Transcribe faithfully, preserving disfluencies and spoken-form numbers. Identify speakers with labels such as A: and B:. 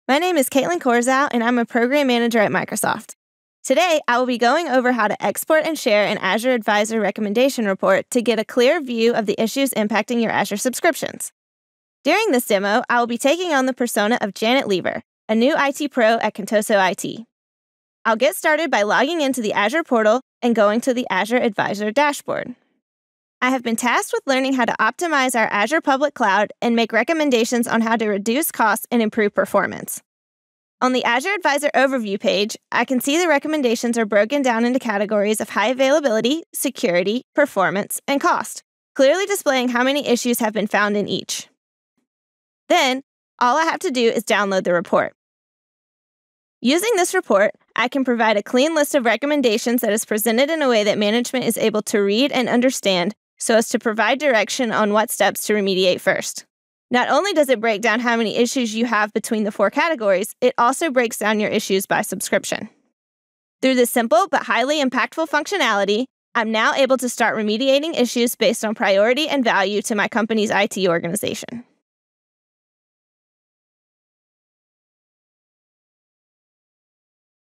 A: My name is Caitlin Corzow, and I'm a program manager at Microsoft. Today, I will be going over how to export and share an Azure Advisor recommendation report to get a clear view of the issues impacting your Azure subscriptions. During this demo, I will be taking on the persona of Janet Lever, a new I T pro at Contoso I T. I'll get started by logging into the Azure portal and going to the Azure Advisor dashboard. I have been tasked with learning how to optimize our Azure public cloud and make recommendations on how to reduce costs and improve performance. On the Azure Advisor overview page, I can see the recommendations are broken down into categories of high availability, security, performance, and cost, clearly displaying how many issues have been found in each. Then, all I have to do is download the report. Using this report, I can provide a clean list of recommendations that is presented in a way that management is able to read and understand so as to provide direction on what steps to remediate first. Not only does it break down how many issues you have between the four categories, it also breaks down your issues by subscription. Through this simple but highly impactful functionality, I'm now able to start remediating issues based on priority and value to my company's I T organization.